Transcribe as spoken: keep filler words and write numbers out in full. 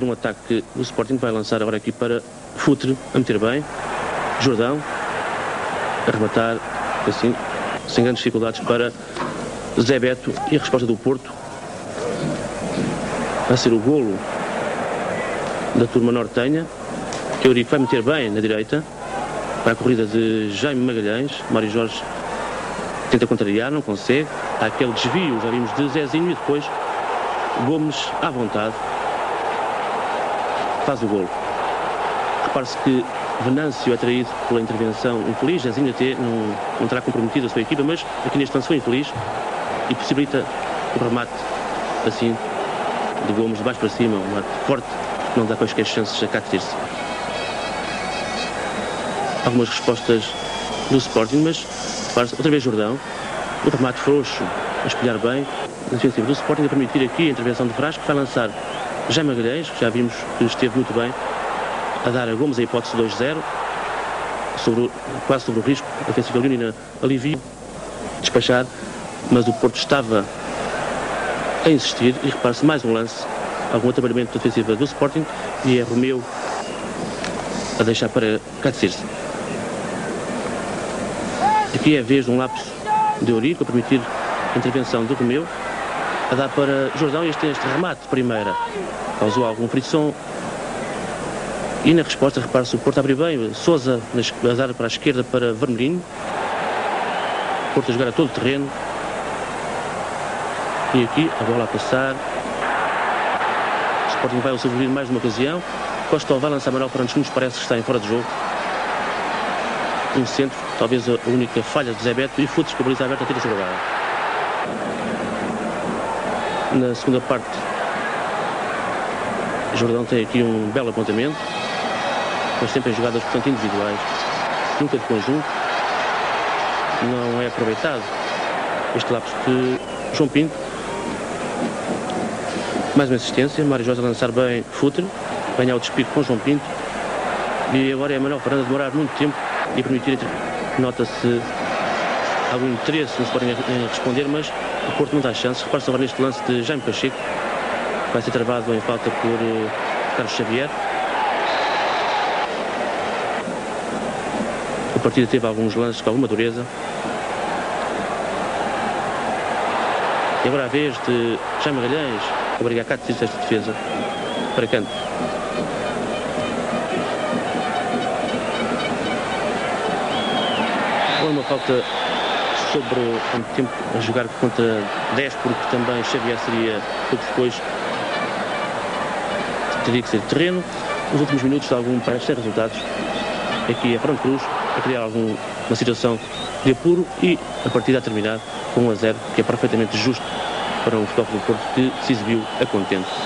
Um ataque do Sporting vai lançar agora aqui para Futre, a meter bem. Jordão, a rematar, assim, sem grandes dificuldades para Zé Beto. E a resposta do Porto vai ser o golo da turma nortenha, que Eurico vai meter bem na direita. Para a corrida de Jaime Magalhães. Mário Jorge tenta contrariar, não consegue. Há aquele desvio, já vimos, de Zezinho, e depois Gomes, à vontade, faz o golo. Repare-se que Venâncio é traído pela intervenção infeliz. Zezinho até não, não terá comprometido a sua equipa, mas aqui neste lance foi infeliz e possibilita o remate assim de Gomes de baixo para cima, um remate forte, não dá quaisquer chances a Cáceres. Algumas respostas do Sporting, mas outra vez Jordão, o remate frouxo a espelhar bem a defensiva do Sporting, a permitir aqui a intervenção de Frasco, que vai lançar Jaime Magalhães, que já vimos que esteve muito bem, a dar a Gomes a hipótese dois zero, sobre, quase sobre o risco. A defensiva leonina alivia, despachar, mas o Porto estava a insistir. E repare-se mais um lance, algum atrabalhamento da defensiva do Sporting, e é Romeu a deixar para Cáceres. Aqui é a vez de um lapso de Eurico a permitir a intervenção de Romeu, a dar para Jordão. Este, este remate de primeira causou algum frisson. E na resposta, repare-se, o Porto abre bem. Sousa a dar para a esquerda para Vermelhinho. O Porto a jogar a todo o terreno. E aqui a bola a passar. O Sporting vai ao sobreviver mais numa ocasião. Costa vai lançar Manuel Fernandes, que nos parece que está em fora de jogo. Um centro, talvez a única falha de Zé Beto, e Futres com a baliza aberta a tira sobre a barra. Na segunda parte, Jordão tem aqui um belo apontamento, mas sempre em jogadas, portanto, individuais, nunca de conjunto. Não é aproveitado este lapso de João Pinto. Mais uma assistência, Mário Jorge a lançar bem Futre, ganhar o despido com João Pinto, e agora é Manuel Fernandes a demorar muito tempo e permitir. Nota-se algum interesse no Sporting em responder, mas o Porto não dá chance. Repare-se agora neste lance de Jaime Pacheco, vai ser travado em falta por uh, Carlos Xavier. A partida teve alguns lances com alguma dureza. E agora a vez de Jaime Magalhães obrigar Cáceres esta defesa para canto. Foi uma falta sobre um tempo a jogar contra dez, porque também Xavier seria pouco depois, teria que ser de terreno. Nos últimos minutos de algum parece ter resultados. Aqui é Fernando Cruz a criar alguma situação de apuro, e a partida a terminar com um a zero, que é perfeitamente justo para um Futebol Clube do Porto, que se exibiu a contente.